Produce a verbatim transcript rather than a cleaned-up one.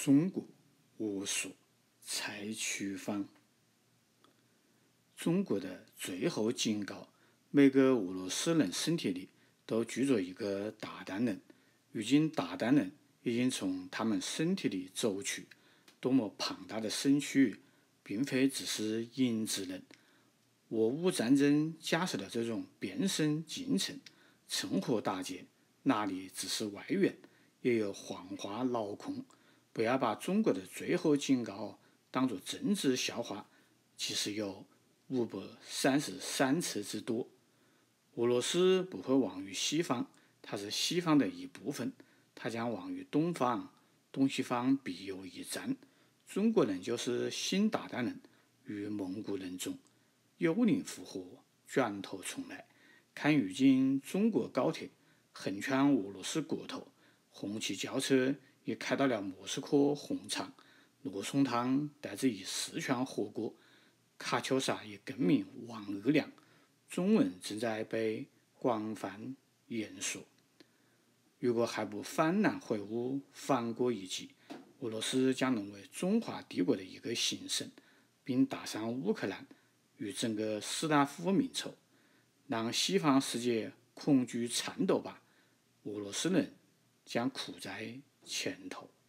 中国巫术采取方。中国的最后警告，每个俄罗斯人身体里都居着一个大单人，如今大单人已经从他们身体里走去，多么庞大的身躯，并非只是影子人。俄乌战争假设的这种变身进程，趁火打劫，哪里只是外援，也有幻化脑空。不要把中国的最后警告当作政治笑话，其实有五百三十三次之多。俄罗斯不会亡于西方，它是西方的一部分，它将亡于东方，东西方必有一战。中国人就是新大单人，与蒙古人种，幽灵复活，卷土重来。看如今中国高铁横穿俄罗斯国土，红旗轿车也开到了莫斯科红场，罗宋汤带着一四川火锅，卡秋莎也更名王二娘，中文正在被广泛演说。如果还不幡然悔悟，反过一击，俄罗斯将沦为中华帝国的一个行省，并打上乌克兰与整个斯拉夫民仇，让西方世界恐惧颤抖吧，俄罗斯人将苦在前头。